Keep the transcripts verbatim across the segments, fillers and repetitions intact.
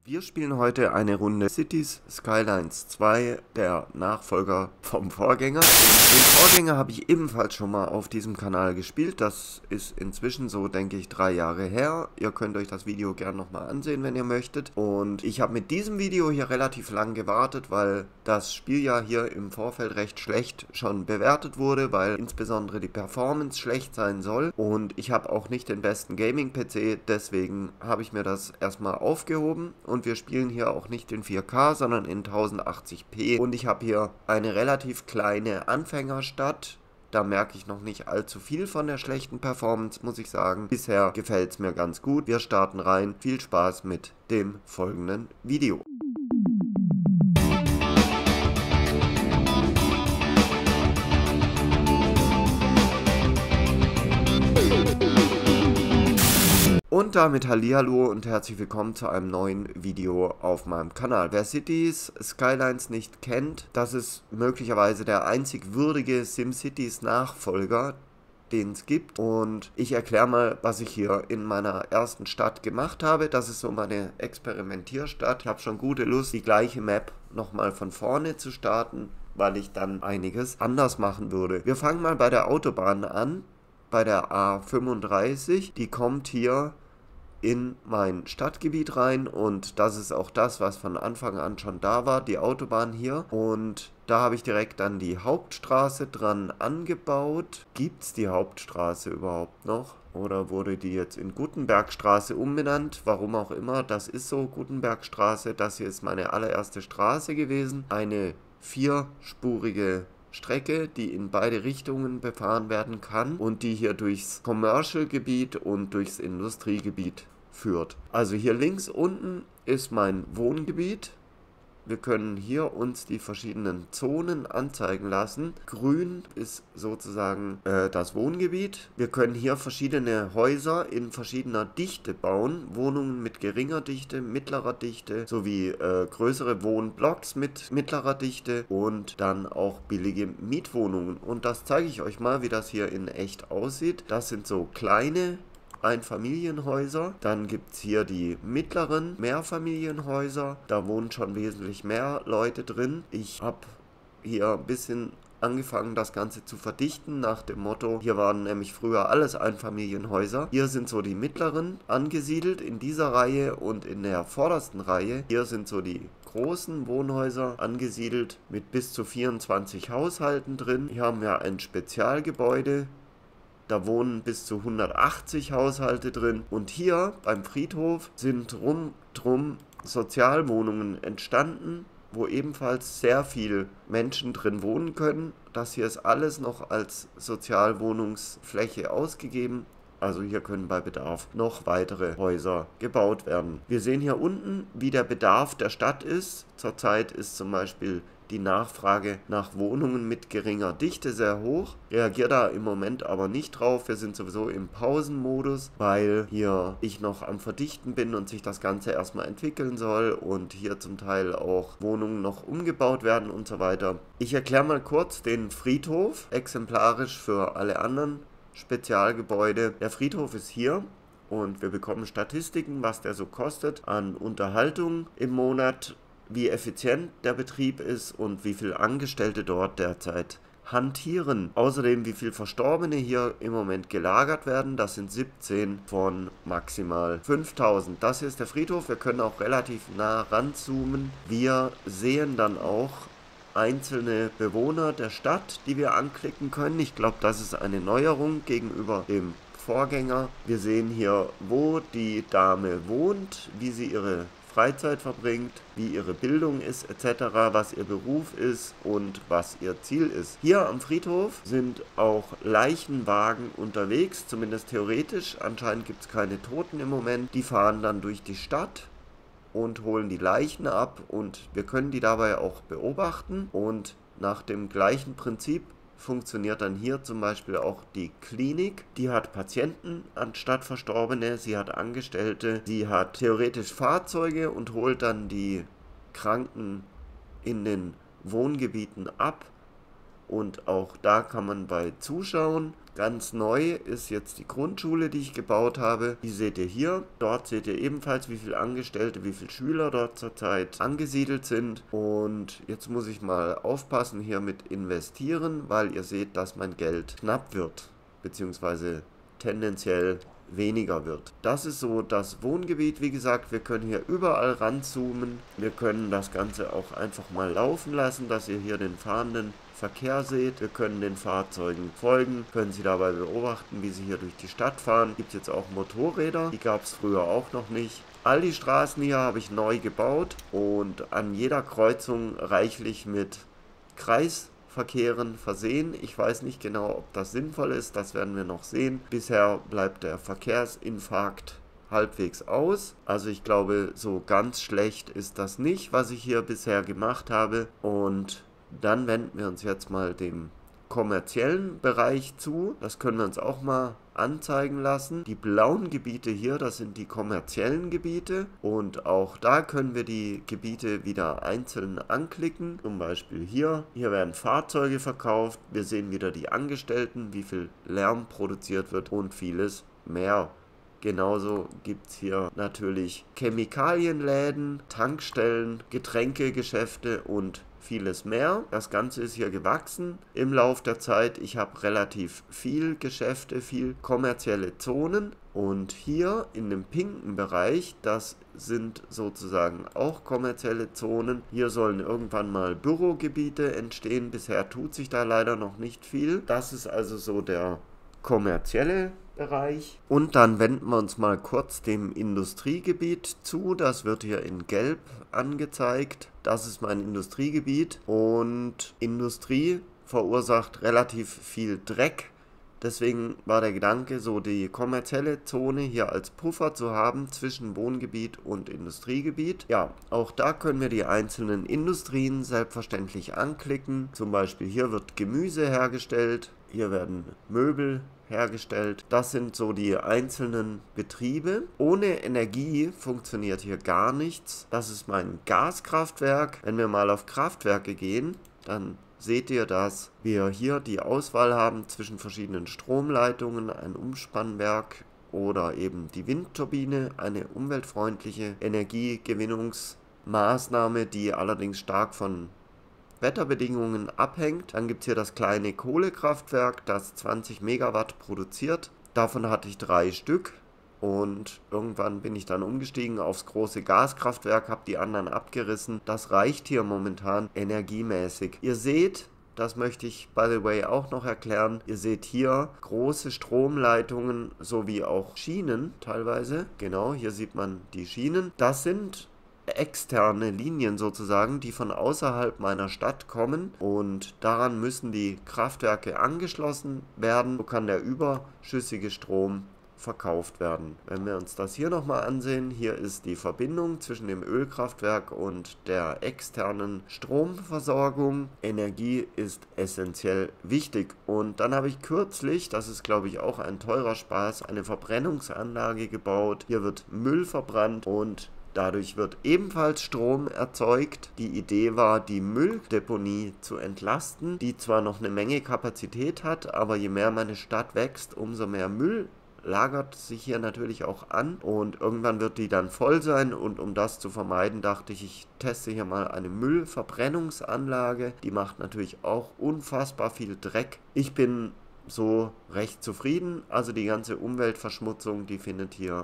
Wir spielen heute eine Runde Cities Skylines zwei, der Nachfolger vom Vorgänger. Den Vorgänger habe ich ebenfalls schon mal auf diesem Kanal gespielt. Das ist inzwischen so, denke ich, drei Jahre her. Ihr könnt euch das Video gerne nochmal ansehen, wenn ihr möchtet. Und ich habe mit diesem Video hier relativ lang gewartet, weil das Spiel ja hier im Vorfeld recht schlecht schon bewertet wurde, weil insbesondere die Performance schlecht sein soll. Und ich habe auch nicht den besten Gaming-P C, deswegen habe ich mir das erstmal aufgehoben. Und wir spielen hier auch nicht in vier K, sondern in tausendachtzig p. Und ich habe hier eine relativ kleine Anfängerstadt. Da merke ich noch nicht allzu viel von der schlechten Performance, muss ich sagen. Bisher gefällt es mir ganz gut. Wir starten rein. Viel Spaß mit dem folgenden Video. Und damit hallihallo und herzlich willkommen zu einem neuen Video auf meinem Kanal. Wer Cities Skylines nicht kennt, das ist möglicherweise der einzig würdige SimCities Nachfolger, den es gibt. Und ich erkläre mal, was ich hier in meiner ersten Stadt gemacht habe. Das ist so meine Experimentierstadt. Ich habe schon gute Lust, die gleiche Map nochmal von vorne zu starten, weil ich dann einiges anders machen würde. Wir fangen mal bei der Autobahn an, bei der A fünfunddreißig. Die kommt hier in mein Stadtgebiet rein und das ist auch das, was von Anfang an schon da war, die Autobahn hier. Und da habe ich direkt dann die Hauptstraße dran angebaut. Gibt es die Hauptstraße überhaupt noch? Oder wurde die jetzt in Gutenbergstraße umbenannt? Warum auch immer, das ist so, Gutenbergstraße. Das hier ist meine allererste Straße gewesen. Eine vierspurige Strecke, die in beide Richtungen befahren werden kann und die hier durchs Commercial-Gebiet und durchs Industriegebiet führt. Also hier links unten ist mein Wohngebiet. Wir können hier uns die verschiedenen Zonen anzeigen lassen. Grün ist sozusagen äh, das Wohngebiet. Wir können hier verschiedene Häuser in verschiedener Dichte bauen. Wohnungen mit geringer Dichte, mittlerer Dichte, sowie äh, größere Wohnblocks mit mittlerer Dichte und dann auch billige Mietwohnungen. Und das zeige ich euch mal, wie das hier in echt aussieht. Das sind so kleine Einfamilienhäuser, dann gibt es hier die mittleren Mehrfamilienhäuser, da wohnen schon wesentlich mehr Leute drin. Ich habe hier ein bisschen angefangen, das Ganze zu verdichten nach dem Motto, hier waren nämlich früher alles Einfamilienhäuser. Hier sind so die mittleren angesiedelt in dieser Reihe und in der vordersten Reihe, hier sind so die großen Wohnhäuser angesiedelt mit bis zu vierundzwanzig Haushalten drin. Hier haben wir ein Spezialgebäude. Da wohnen bis zu hundertachtzig Haushalte drin. Und hier beim Friedhof sind rundherum Sozialwohnungen entstanden, wo ebenfalls sehr viele Menschen drin wohnen können. Das hier ist alles noch als Sozialwohnungsfläche ausgegeben. Also hier können bei Bedarf noch weitere Häuser gebaut werden. Wir sehen hier unten, wie der Bedarf der Stadt ist. Zurzeit ist zum Beispiel die Nachfrage nach Wohnungen mit geringer Dichte sehr hoch. Reagiere da im Moment aber nicht drauf. Wir sind sowieso im Pausenmodus, weil hier ich noch am Verdichten bin und sich das Ganze erstmal entwickeln soll und hier zum Teil auch Wohnungen noch umgebaut werden und so weiter. Ich erkläre mal kurz den Friedhof, exemplarisch für alle anderen Spezialgebäude. Der Friedhof ist hier. Und wir bekommen Statistiken, was der so kostet an Unterhaltung im Monat, wie effizient der Betrieb ist und wie viele Angestellte dort derzeit hantieren. Außerdem, wie viele Verstorbene hier im Moment gelagert werden. Das sind siebzehn von maximal fünftausend. Das hier ist der Friedhof. Wir können auch relativ nah ranzoomen. Wir sehen dann auch einzelne Bewohner der Stadt, die wir anklicken können. Ich glaube, das ist eine Neuerung gegenüber dem Vorgänger. Wir sehen hier, wo die Dame wohnt, wie sie ihre Freizeit verbringt, wie ihre Bildung ist et cetera, was ihr Beruf ist und was ihr Ziel ist. Hier am Friedhof sind auch Leichenwagen unterwegs, zumindest theoretisch. Anscheinend gibt es keine Toten im Moment. Die fahren dann durch die Stadt und holen die Leichen ab und wir können die dabei auch beobachten. Und nach dem gleichen Prinzip funktioniert dann hier zum Beispiel auch die Klinik. Die hat Patienten anstatt Verstorbene, sie hat Angestellte, sie hat theoretisch Fahrzeuge und holt dann die Kranken in den Wohngebieten ab. Und auch da kann man bei zuschauen. Ganz neu ist jetzt die Grundschule, die ich gebaut habe. Die seht ihr hier. Dort seht ihr ebenfalls, wie viele Angestellte, wie viele Schüler dort zurzeit angesiedelt sind. Und jetzt muss ich mal aufpassen hier mit investieren, weil ihr seht, dass mein Geld knapp wird, beziehungsweise tendenziell weniger wird. Das ist so das Wohngebiet. Wie gesagt, wir können hier überall ranzoomen. Wir können das Ganze auch einfach mal laufen lassen, dass ihr hier den fahrenden Verkehr seht. Wir können den Fahrzeugen folgen, können sie dabei beobachten, wie sie hier durch die Stadt fahren. Gibt jetzt auch Motorräder, die gab es früher auch noch nicht. All die Straßen hier habe ich neu gebaut und an jeder Kreuzung reichlich mit Kreisverkehren versehen. Ich weiß nicht genau, ob das sinnvoll ist, das werden wir noch sehen. Bisher bleibt der Verkehrsinfarkt halbwegs aus. Also ich glaube, so ganz schlecht ist das nicht, was ich hier bisher gemacht habe. Und dann wenden wir uns jetzt mal dem kommerziellen Bereich zu. Das können wir uns auch mal anzeigen lassen. Die blauen Gebiete hier, das sind die kommerziellen Gebiete und auch da können wir die Gebiete wieder einzeln anklicken. Zum Beispiel hier. Hier werden Fahrzeuge verkauft. Wir sehen wieder die Angestellten, wie viel Lärm produziert wird und vieles mehr. Genauso gibt es hier natürlich Chemikalienläden, Tankstellen, Getränkegeschäfte und vieles mehr. Das Ganze ist hier gewachsen im Laufe der Zeit. Ich habe relativ viel Geschäfte, viel kommerzielle Zonen. Und hier in dem pinken Bereich, das sind sozusagen auch kommerzielle Zonen. Hier sollen irgendwann mal Bürogebiete entstehen. Bisher tut sich da leider noch nicht viel. Das ist also so der kommerzielle Bereich. Und dann wenden wir uns mal kurz dem Industriegebiet zu. Das wird hier in Gelb angezeigt. Das ist mein Industriegebiet und Industrie verursacht relativ viel Dreck. Deswegen war der Gedanke, so die kommerzielle Zone hier als Puffer zu haben zwischen Wohngebiet und Industriegebiet. Ja, auch da können wir die einzelnen Industrien selbstverständlich anklicken. Zum Beispiel hier wird Gemüse hergestellt, hier werden Möbel hergestellt. Das sind so die einzelnen Betriebe. Ohne Energie funktioniert hier gar nichts. Das ist mein Gaskraftwerk. Wenn wir mal auf Kraftwerke gehen, dann seht ihr, dass wir hier die Auswahl haben zwischen verschiedenen Stromleitungen, ein Umspannwerk oder eben die Windturbine, eine umweltfreundliche Energiegewinnungsmaßnahme, die allerdings stark von Wetterbedingungen abhängt. Dann gibt es hier das kleine Kohlekraftwerk, das zwanzig Megawatt produziert. Davon hatte ich drei Stück. Und irgendwann bin ich dann umgestiegen aufs große Gaskraftwerk, habe die anderen abgerissen. Das reicht hier momentan energiemäßig. Ihr seht, das möchte ich by the way auch noch erklären, ihr seht hier große Stromleitungen sowie auch Schienen teilweise. Genau, hier sieht man die Schienen. Das sind externe Linien sozusagen, die von außerhalb meiner Stadt kommen und daran müssen die Kraftwerke angeschlossen werden. So kann der überschüssige Strom verkauft werden. Wenn wir uns das hier nochmal ansehen, hier ist die Verbindung zwischen dem Ölkraftwerk und der externen Stromversorgung. Energie ist essentiell wichtig. Und dann habe ich kürzlich, das ist glaube ich auch ein teurer Spaß, eine Verbrennungsanlage gebaut. Hier wird Müll verbrannt und dadurch wird ebenfalls Strom erzeugt. Die Idee war, die Mülldeponie zu entlasten, die zwar noch eine Menge Kapazität hat, aber je mehr meine Stadt wächst, umso mehr Müll lagert sich hier natürlich auch an und irgendwann wird die dann voll sein und um das zu vermeiden, dachte ich, ich teste hier mal eine Müllverbrennungsanlage. Die macht natürlich auch unfassbar viel Dreck. Ich bin so recht zufrieden, also die ganze Umweltverschmutzung, die findet hier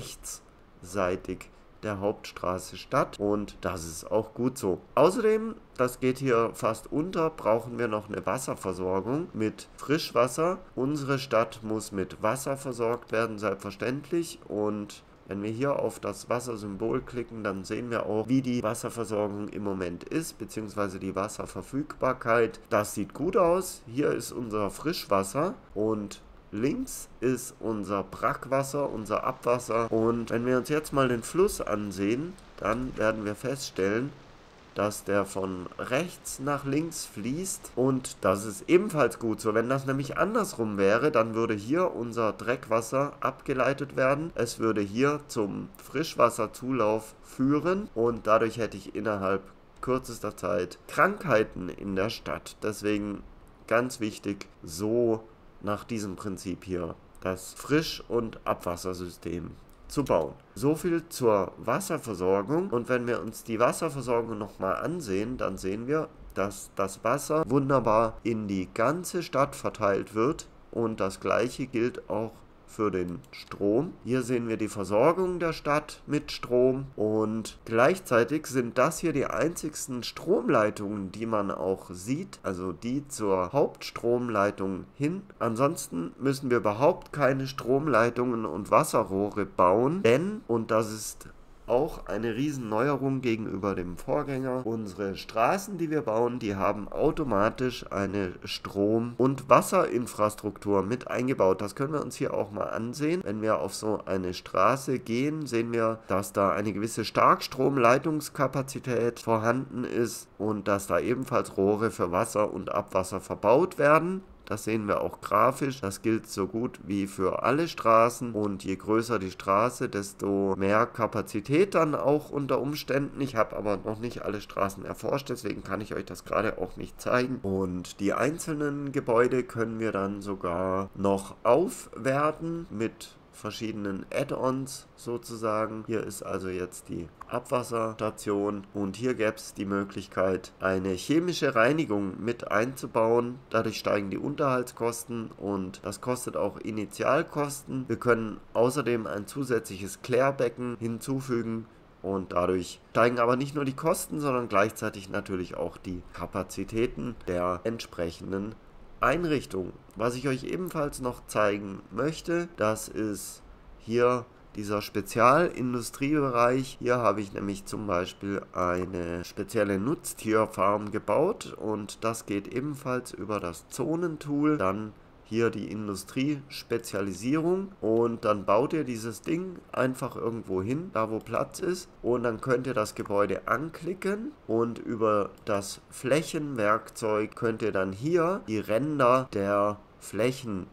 rechtsseitig der Hauptstraße statt und das ist auch gut so. Außerdem, das geht hier fast unter, brauchen wir noch eine Wasserversorgung mit Frischwasser. Unsere Stadt muss mit Wasser versorgt werden, selbstverständlich, und wenn wir hier auf das Wassersymbol klicken, dann sehen wir auch, wie die Wasserversorgung im Moment ist, beziehungsweise die Wasserverfügbarkeit. Das sieht gut aus. Hier ist unser Frischwasser und links ist unser Brackwasser, unser Abwasser. Und wenn wir uns jetzt mal den Fluss ansehen, dann werden wir feststellen, dass der von rechts nach links fließt. Und das ist ebenfalls gut so. Wenn das nämlich andersrum wäre, dann würde hier unser Dreckwasser abgeleitet werden. Es würde hier zum Frischwasserzulauf führen und dadurch hätte ich innerhalb kürzester Zeit Krankheiten in der Stadt. Deswegen ganz wichtig, so nach diesem Prinzip hier das Frisch- und Abwassersystem zu bauen. So viel zur Wasserversorgung. Und wenn wir uns die Wasserversorgung nochmal ansehen, dann sehen wir, dass das Wasser wunderbar in die ganze Stadt verteilt wird. Und das gleiche gilt auch für den Strom. Hier sehen wir die Versorgung der Stadt mit Strom und gleichzeitig sind das hier die einzigsten Stromleitungen, die man auch sieht, also die zur Hauptstromleitung hin. Ansonsten müssen wir überhaupt keine Stromleitungen und Wasserrohre bauen, denn, und das ist auch eine Riesenneuerung gegenüber dem Vorgänger. Unsere Straßen, die wir bauen, die haben automatisch eine Strom- und Wasserinfrastruktur mit eingebaut. Das können wir uns hier auch mal ansehen. Wenn wir auf so eine Straße gehen, sehen wir, dass da eine gewisse Starkstromleitungskapazität vorhanden ist und dass da ebenfalls Rohre für Wasser und Abwasser verbaut werden. Das sehen wir auch grafisch. Das gilt so gut wie für alle Straßen. Und je größer die Straße, desto mehr Kapazität dann auch unter Umständen. Ich habe aber noch nicht alle Straßen erforscht, deswegen kann ich euch das gerade auch nicht zeigen. Und die einzelnen Gebäude können wir dann sogar noch aufwerten mit verschiedenen Add-ons sozusagen. Hier ist also jetzt die Abwasserstation und hier gäbe es die Möglichkeit, eine chemische Reinigung mit einzubauen. Dadurch steigen die Unterhaltskosten und das kostet auch Initialkosten. Wir können außerdem ein zusätzliches Klärbecken hinzufügen. Und dadurch steigen aber nicht nur die Kosten, sondern gleichzeitig natürlich auch die Kapazitäten der entsprechenden Einrichtung. Was ich euch ebenfalls noch zeigen möchte, das ist hier dieser Spezialindustriebereich. Hier habe ich nämlich zum Beispiel eine spezielle Nutztierfarm gebaut und das geht ebenfalls über das Zonentool. Dann hier die Industriespezialisierung und dann baut ihr dieses Ding einfach irgendwo hin, da wo Platz ist, und dann könnt ihr das Gebäude anklicken und über das Flächenwerkzeug könnt ihr dann hier die Ränder der Flächen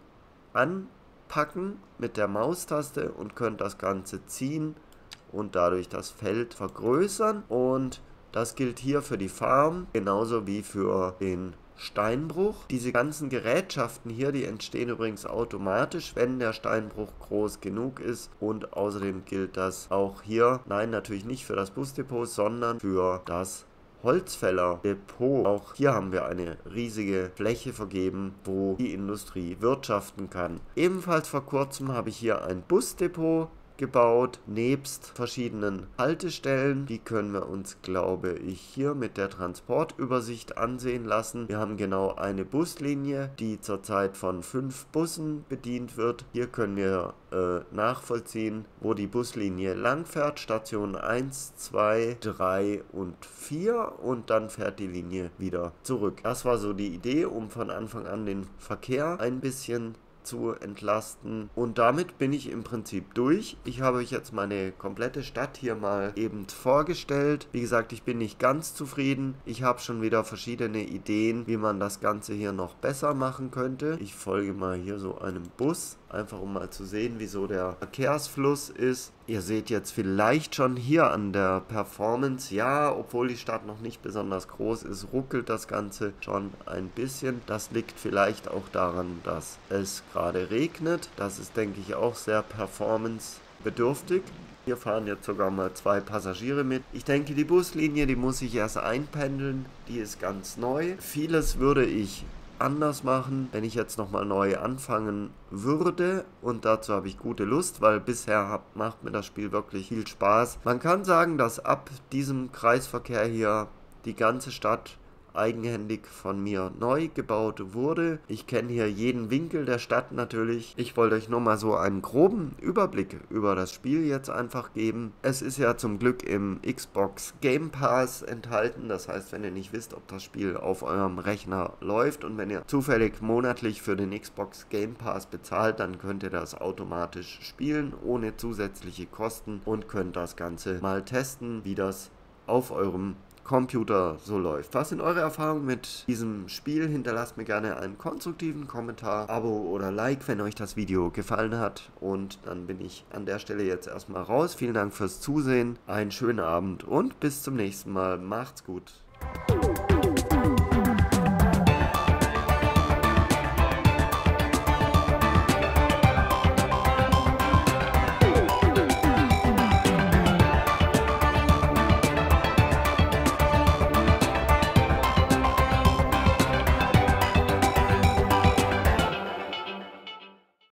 anpacken mit der Maustaste und könnt das Ganze ziehen und dadurch das Feld vergrößern, und das gilt hier für die Farm genauso wie für den Steinbruch. Diese ganzen Gerätschaften hier, die entstehen übrigens automatisch, wenn der Steinbruch groß genug ist, und außerdem gilt das auch hier, nein, natürlich nicht für das Busdepot, sondern für das Holzfällerdepot. Auch hier haben wir eine riesige Fläche vergeben, wo die Industrie wirtschaften kann. Ebenfalls vor kurzem habe ich hier ein Busdepot gebaut, nebst verschiedenen Haltestellen. Die können wir uns, glaube ich, hier mit der Transportübersicht ansehen lassen. Wir haben genau eine Buslinie, die zurzeit von fünf Bussen bedient wird. Hier können wir äh, nachvollziehen, wo die Buslinie lang fährt. Station eins, zwei, drei und vier, und dann fährt die Linie wieder zurück. Das war so die Idee, um von Anfang an den Verkehr ein bisschen zu entlasten, und damit bin ich im Prinzip durch. Ich habe euch jetzt meine komplette Stadt hier mal eben vorgestellt. Wie gesagt, ich bin nicht ganz zufrieden. Ich habe schon wieder verschiedene Ideen, wie man das Ganze hier noch besser machen könnte. Ich folge mal hier so einem Bus, einfach um mal zu sehen, wieso der Verkehrsfluss ist. Ihr seht jetzt vielleicht schon hier an der Performance, ja, obwohl die Stadt noch nicht besonders groß ist, ruckelt das Ganze schon ein bisschen. Das liegt vielleicht auch daran, dass es gerade regnet. Das ist, denke ich, auch sehr performancebedürftig. Hier fahren jetzt sogar mal zwei Passagiere mit. Ich denke, die Buslinie, die muss ich erst einpendeln. Die ist ganz neu. Vieles würde ich anders machen, wenn ich jetzt nochmal neu anfangen würde, und dazu habe ich gute Lust, weil bisher hab, macht mir das Spiel wirklich viel Spaß. Man kann sagen, dass ab diesem Kreisverkehr hier die ganze Stadt eigenhändig von mir neu gebaut wurde. Ich kenne hier jeden Winkel der Stadt natürlich. Ich wollte euch nur mal so einen groben Überblick über das Spiel jetzt einfach geben. Es ist ja zum Glück im Xbox Game Pass enthalten. Das heißt, wenn ihr nicht wisst, ob das Spiel auf eurem Rechner läuft und wenn ihr zufällig monatlich für den Xbox Game Pass bezahlt, dann könnt ihr das automatisch spielen, ohne zusätzliche Kosten, und könnt das Ganze mal testen, wie das auf eurem Computer so läuft. Was sind eure Erfahrungen mit diesem Spiel? Hinterlasst mir gerne einen konstruktiven Kommentar, Abo oder Like, wenn euch das Video gefallen hat. Und dann bin ich an der Stelle jetzt erstmal raus. Vielen Dank fürs Zusehen, einen schönen Abend und bis zum nächsten Mal. Macht's gut.